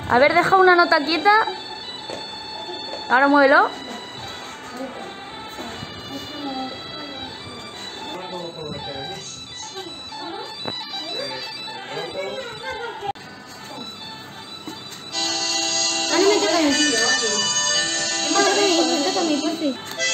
A ver, deja una nota quieta. Ahora muévelo. Ano me toca a mí? Me toca a mí, por fin.